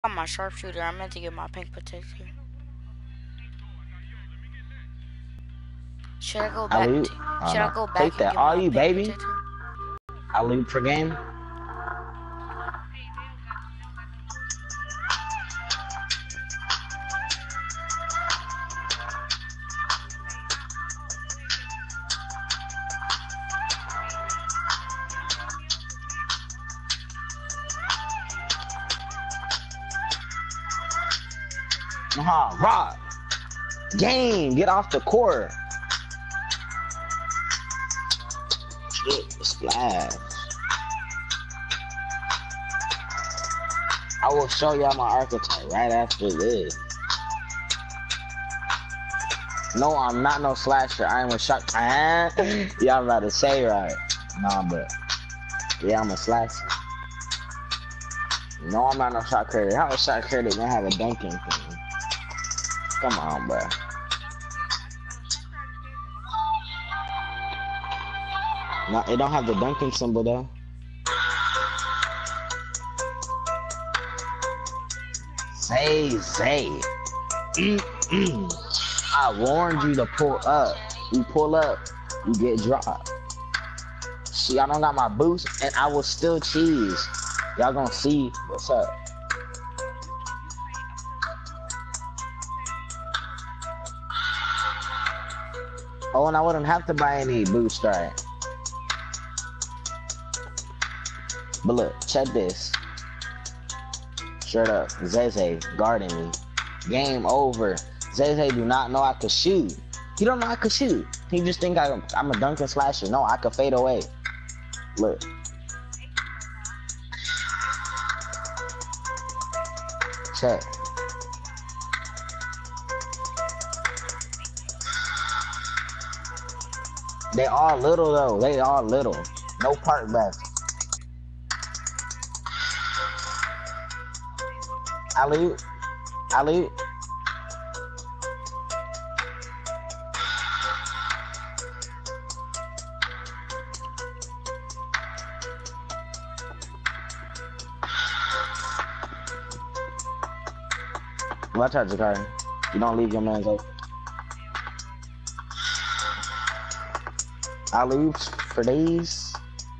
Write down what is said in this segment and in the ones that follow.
got my sharpshooter. I meant to get my pink protector. Should I go back Alley, to? oh Should I no, go take back and that. get All my you, pink baby. protector? Alley per game. Rock. Game, get off the court. Shit, splash. I will show y'all my archetype right after this. No, I'm not no slasher. I am a shot. Y'all about to say right. Nah, but yeah, I'm a slasher. No, I'm not no shot creator. How a shot creator gonna have a dunking thing? Come on, bro. No, it don't have the dunking symbol though. Say. I warned you to pull up. You pull up, you get dropped. See, I don't got my boost, and I will still cheese. Y'all gonna see what's up. Oh, and I wouldn't have to buy any boost, right? But look, check this. Straight up, Zeze guarding me. Game over. Zeze do not know I could shoot. He don't know I could shoot. He just think I'm a dunking slasher. No, I could fade away. Look. Check. They all little though. They all little. No park back. Alley. Watch out, Jakari. You don't leave your man's open. Alley-oops for days.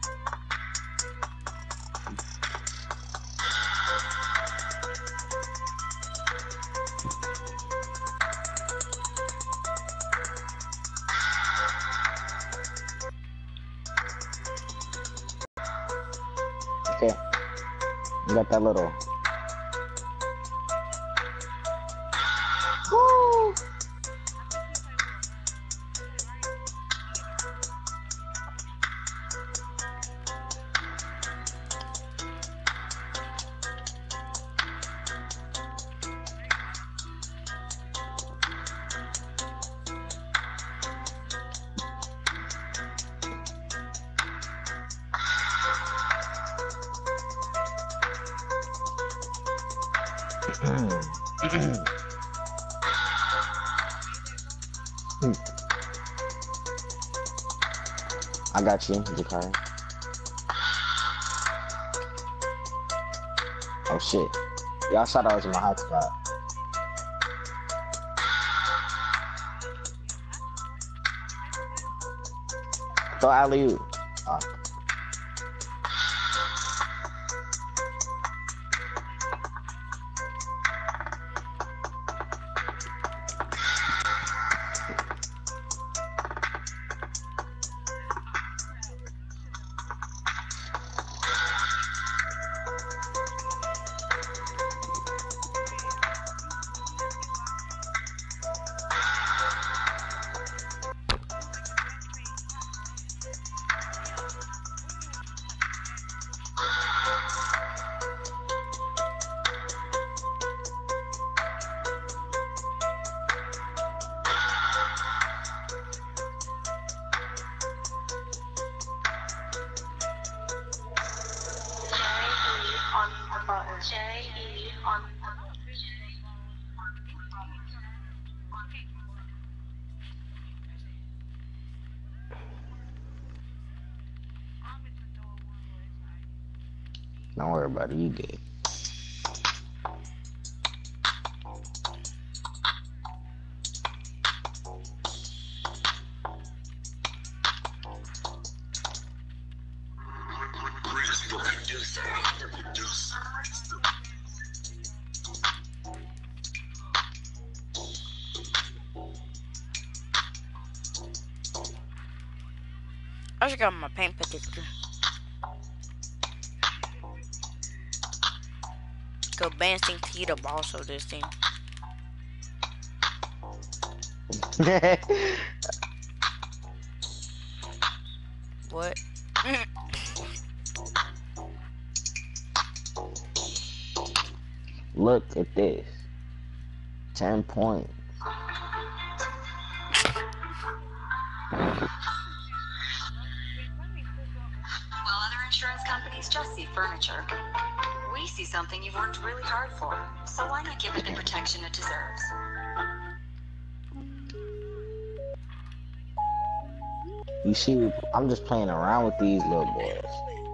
Okay. You got that little. Woo! I got you, Jakari. Oh shit. Y'all thought I was in my hot spot. Throw alley-oop. Don't worry about it, you good. I just got my paint protector. Go Ben's thing to heat up also this thing. What? Look at this. 10 points. While other insurance companies just see furniture, we see something you've worked really hard for. So why not give it the protection it deserves? You see, I'm just playing around with these little boys.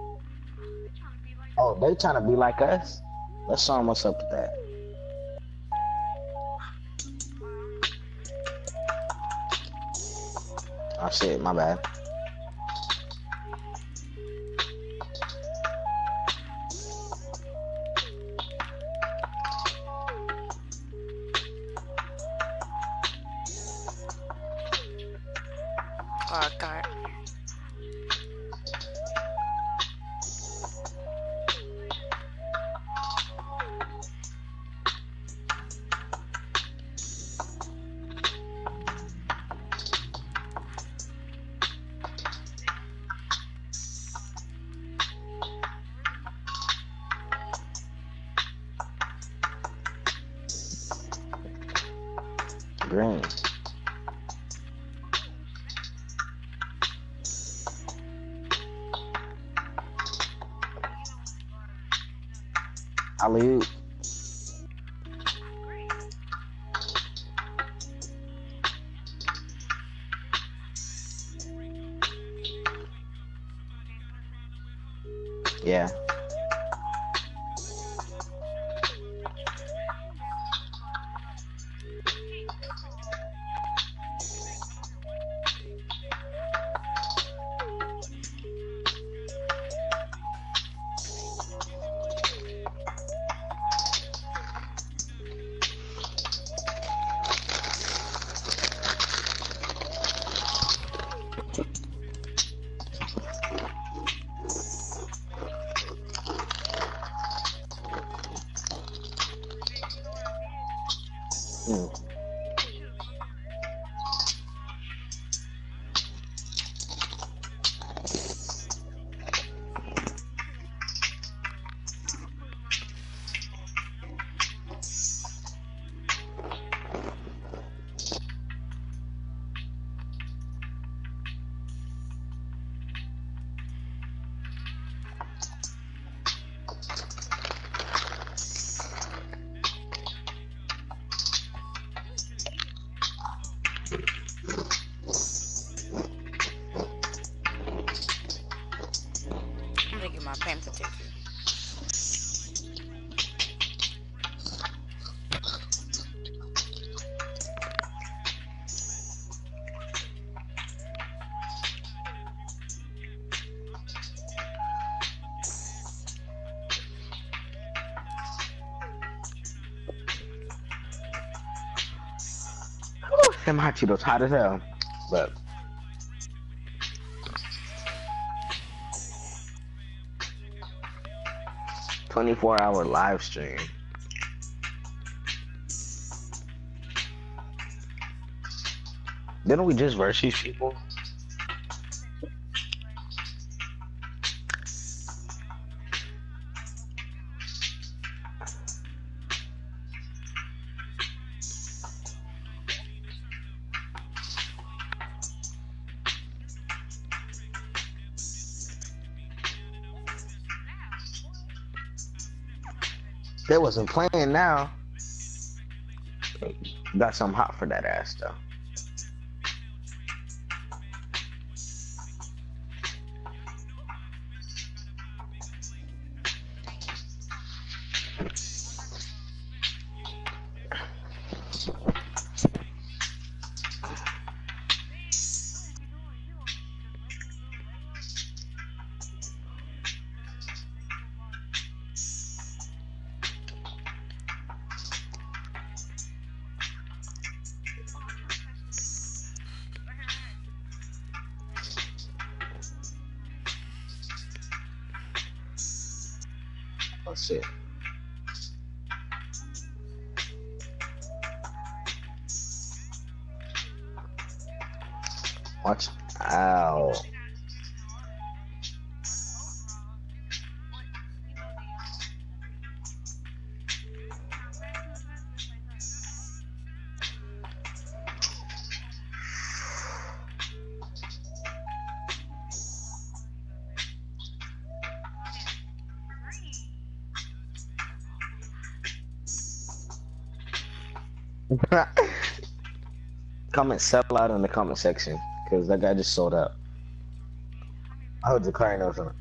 Oh, they trying to be like us? Let's show them what's up with that. Oh shit, my bad. Oh, God. Green. Alley-oop. Yeah. Mm. I'm gonna get my paint protector. Them hot Cheetos hot as hell. But 24-hour live stream. Didn't we just verse these people? They wasn't playing now. Got something hot for that ass though. shit. Watch out. Comment sell out in the comment section because that guy just sold out. I was declaring those on.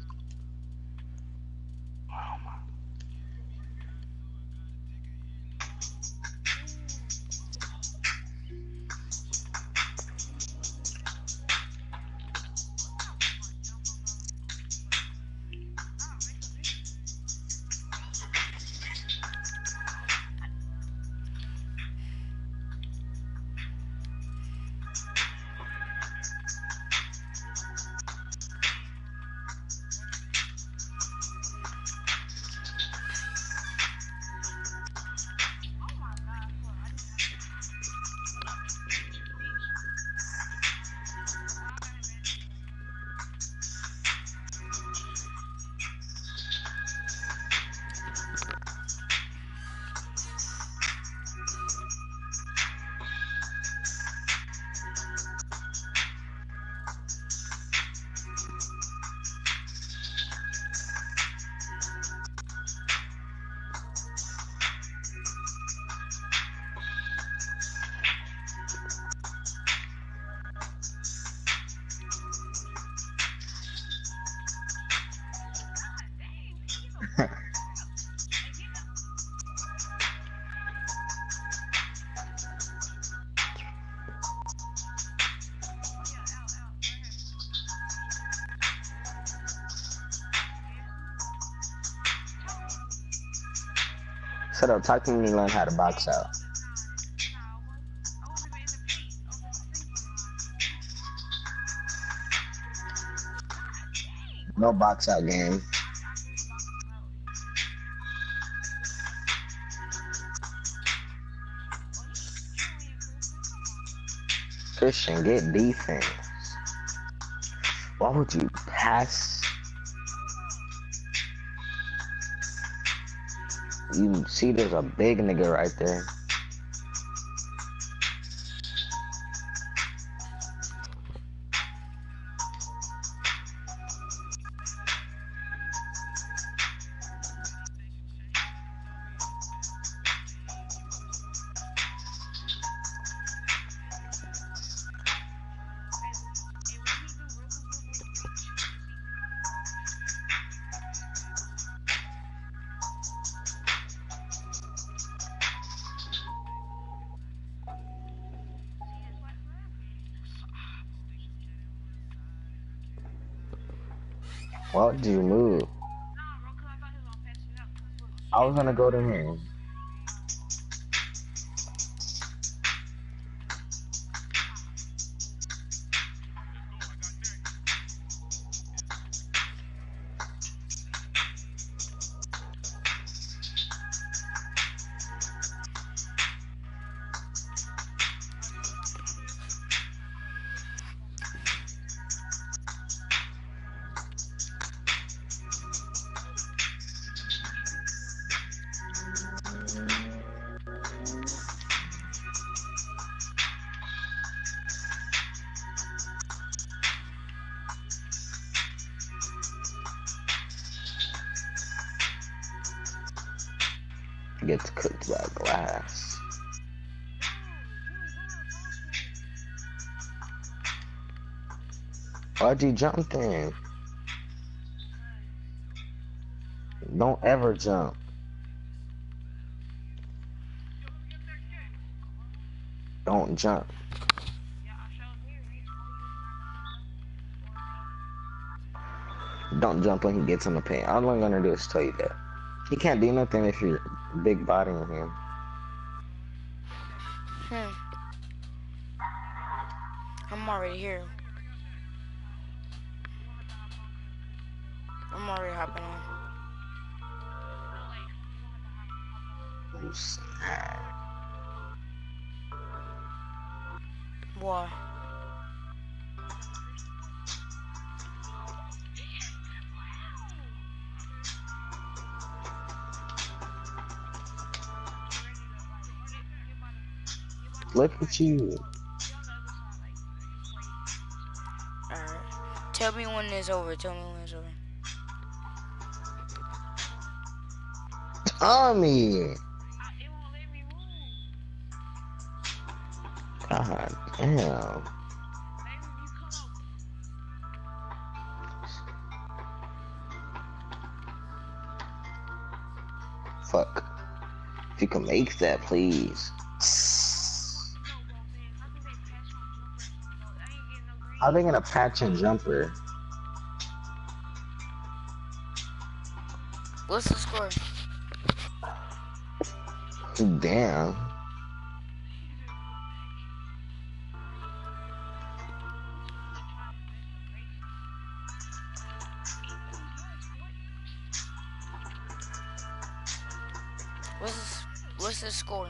Shut up, talk to me and learn how to box out. No box out game. Christian, get defense. Why would you pass? You see there's a big nigga right there. Why did you move? I was gonna go to him. Gets cooked by glass. Why'd you jump then? Don't ever jump. Don't jump. Don't jump when he gets in the paint. All I'm gonna do is tell you that. He can't do nothing if you're big bodying him. I'm already here. I'm already hopping on. You sad. Why? Look at you. Alright. Tell me when it's over. Tell me when it's over. Tommy. God damn. Fuck. If you can make that, please. How they gonna patch and jumper? What's the score? Damn. What's the score?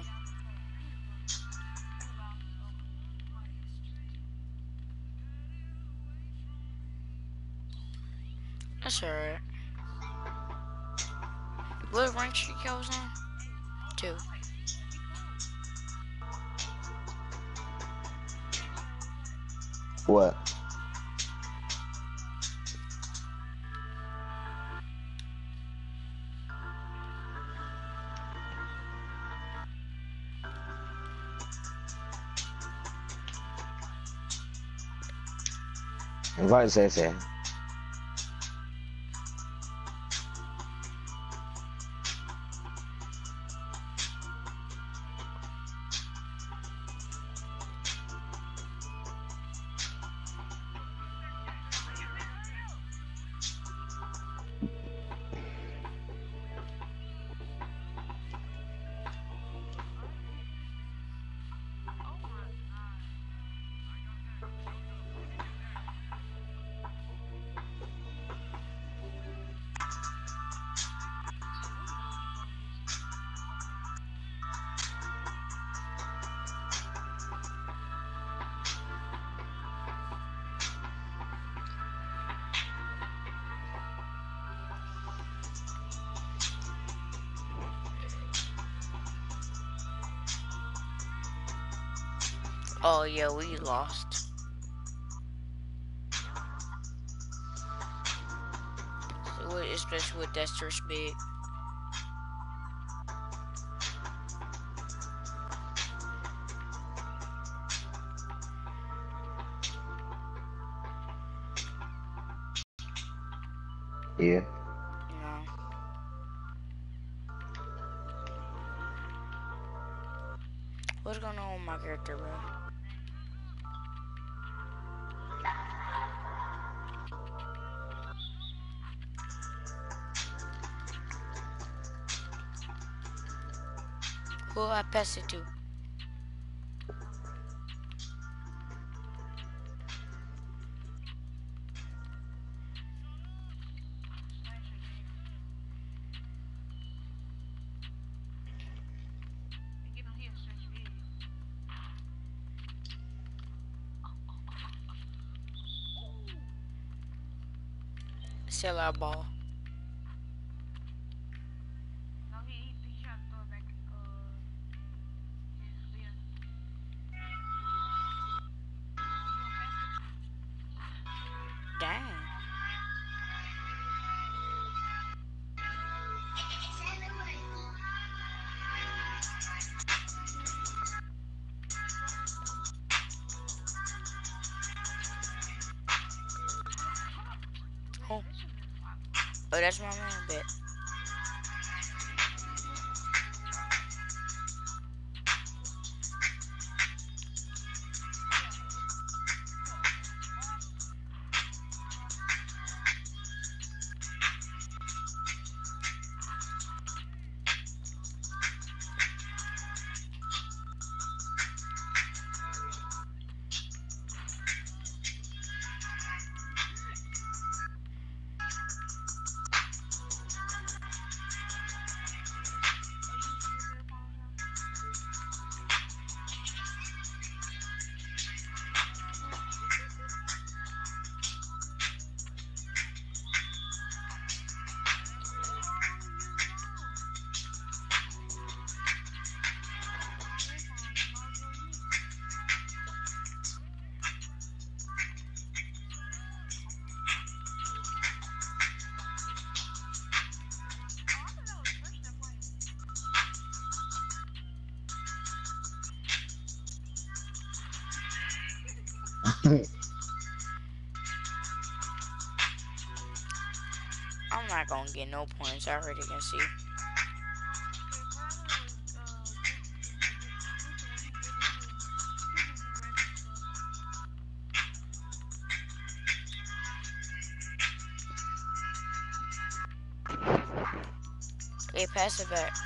That's alright. What rank streak I was on? 2. What? Invite Zay. Oh yeah, we lost. So especially with Dester's big. Yeah. No. What's going on with my character, bro? Who I pass it to? Sell our ball. Dang. Oh, that's my man, bet. I'm not gonna get no points. I already can see. Hey, pass it back.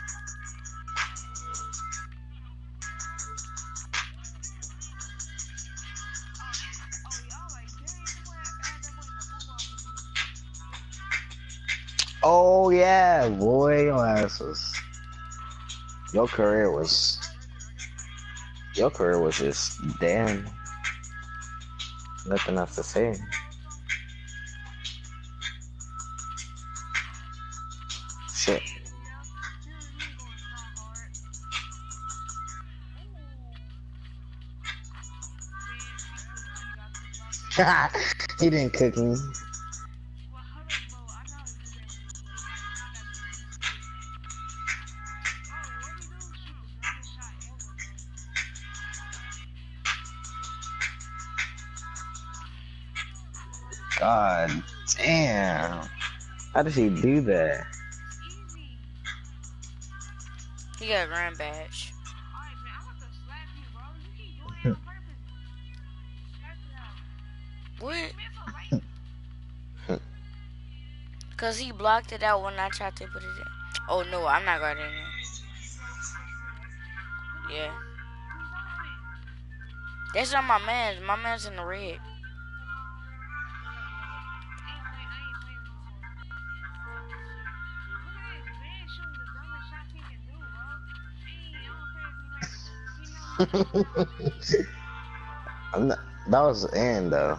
Oh yeah, boy, your ass was. Your career was. Your career was just damn. Nothing else to say. Shit. He didn't cook me. God damn. How did he do that? He got a grand badge. What? Cause he blocked it out when I tried to put it in. Oh no, I'm not guarding it. Yeah. That's not my man's. My man's in the red. I'm not, that was the end though.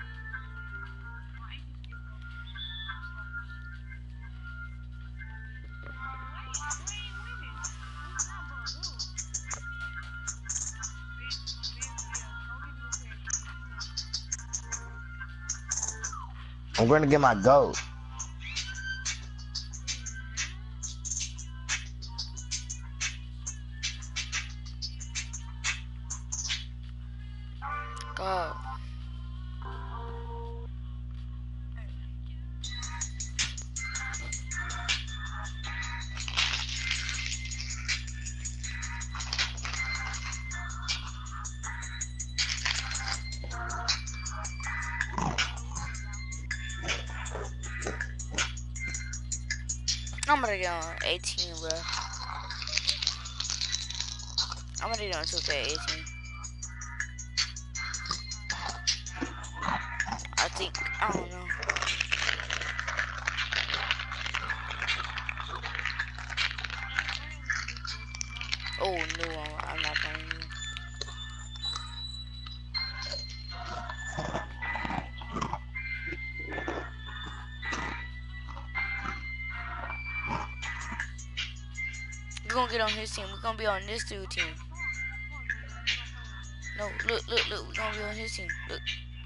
I'm going to get my goat. Go. I'm gonna get on 18, bro. I'm gonna get on 2K18. I think, I don't know. Oh no, I'm not playing you. We're gonna get on his team. We're gonna be on this dude team. No, look. We're gonna be on his team. Look.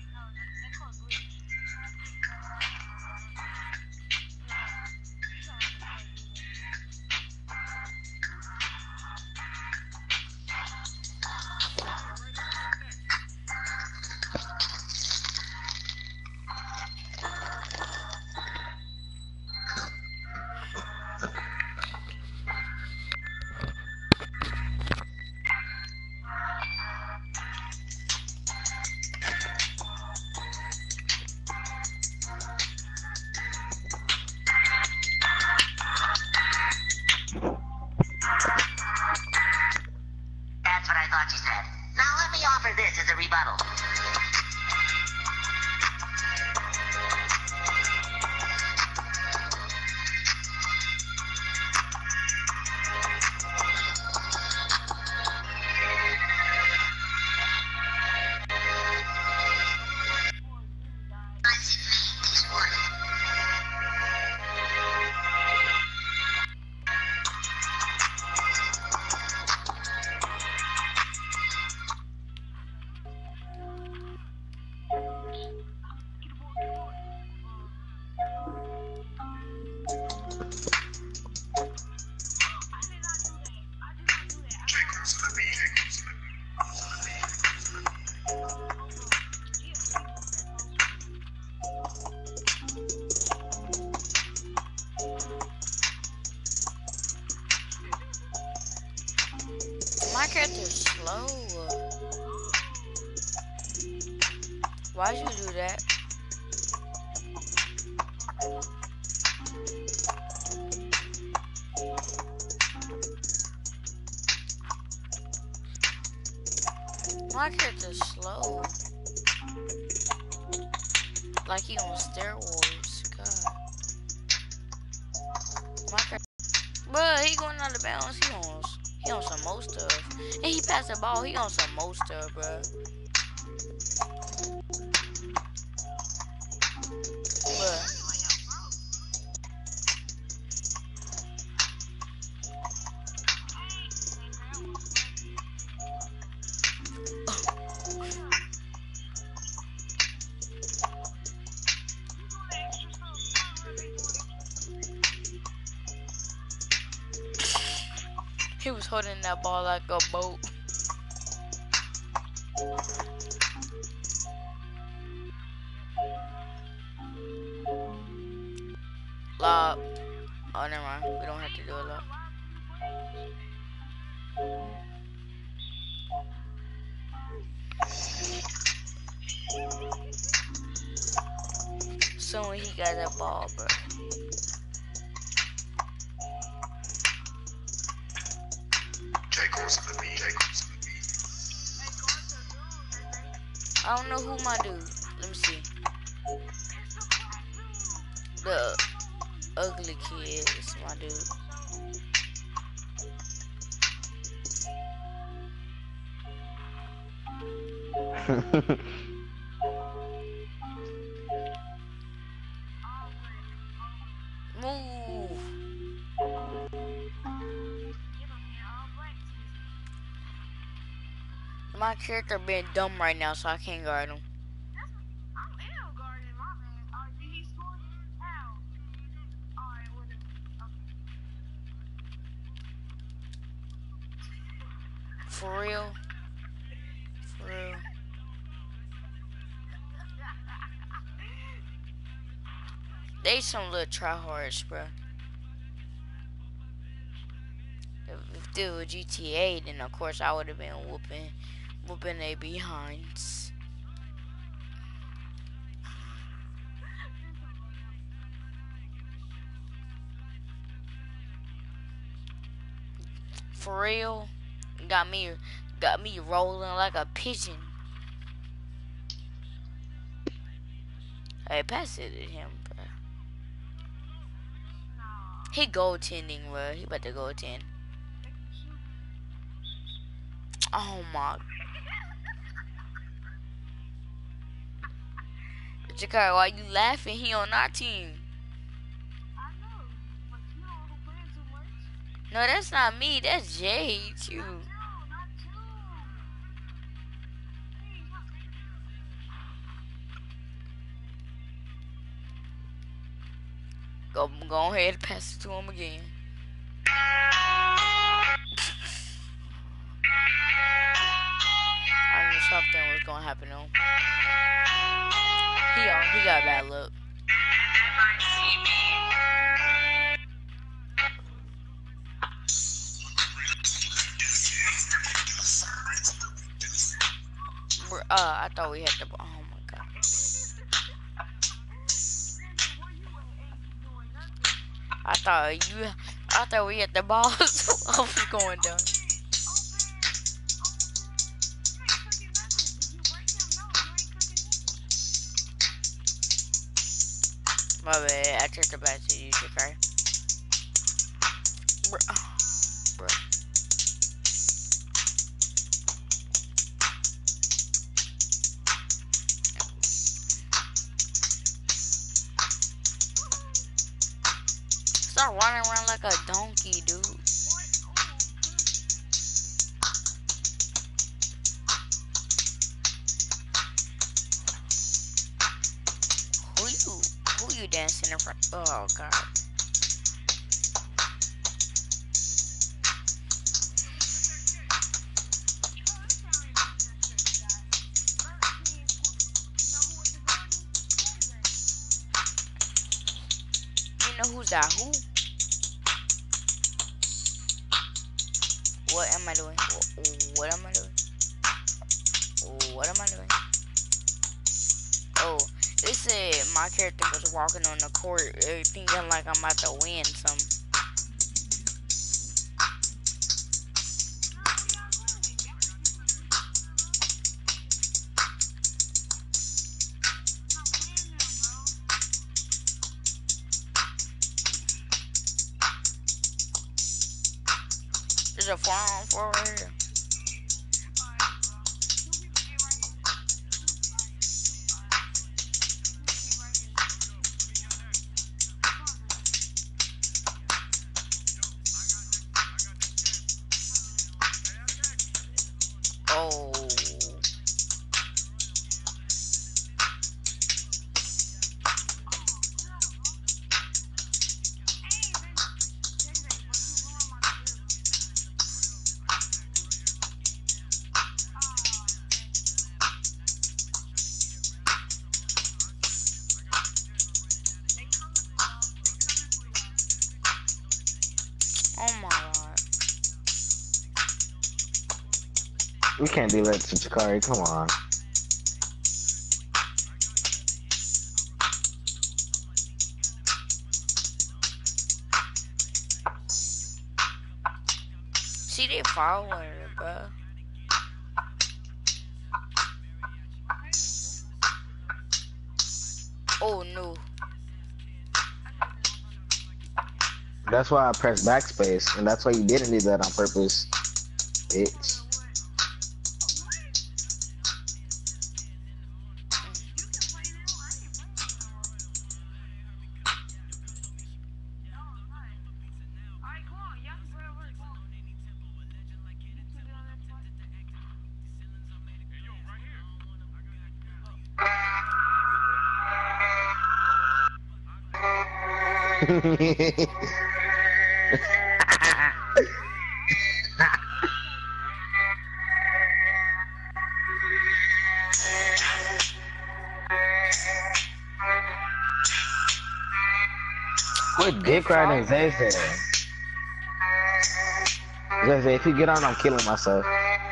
That's what I thought you said. Now let me offer this as a rebuttal. character's slow. Why'd you do that? My character's slow. Like he on steroids. God. My character. Bruh, he going out of bounds. He on some more stuff. And he passed the ball. He on some more stuff, bruh. Bruh. He was holding that ball like a boat. Lob. Oh, never mind. We don't have to do a lob. So when he got that ball, bro. I don't know who my dude. Let me see. The ugly kid is my dude. Move. My character being dumb right now, so I can't guard him. For real? For real? They some little tryhards, bro. If they were GTA, then of course I would have been whooping their behinds. For real? Got me rolling like a pigeon. Hey, pass it to him, bro. He goaltending, bro. He about to goaltend. Oh my. Jakar, why you laughing? He on our team. No, that's not me. That's Jay, too. Go ahead and pass it to him again. I knew something was gonna happen to him. He got a bad look. I thought we had the ball. Oh my god. I thought we had the ball, so I was going down. My bad, I took the back to you, okay? Bruh. Stop running around like a donkey, dude. Who you dancing in front? Oh god. You know who's that? Who? What am I doing? What am I doing? What am I doing? Oh, they said my character was walking on the court, thinking like I'm about to win some. There's a 4-on-4 right here. Oh. Oh my god. We can't do that to Chikari. Come on. See, they following her, bro. Oh no. That's why I pressed backspace, and that's why you didn't do that on purpose, bitch. Quit dick riding Zay Zay. Zay Zay, if you get on, I'm killing myself.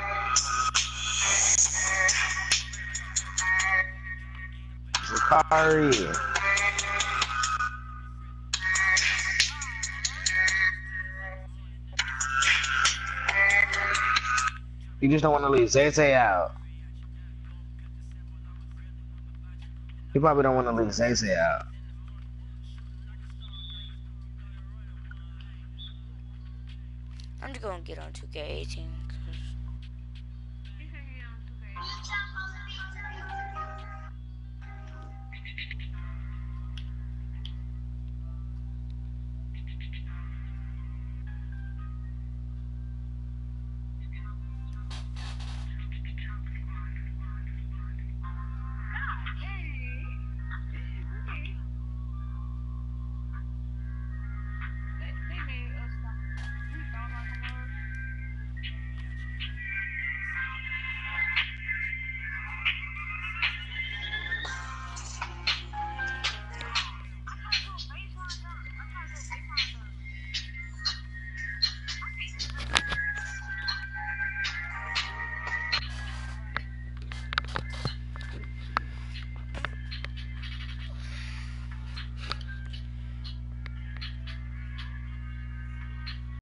Chikari. You just don't want to leave Zay Zay out. You probably don't want to leave Zay Zay out. I'm just gonna get on 2K18.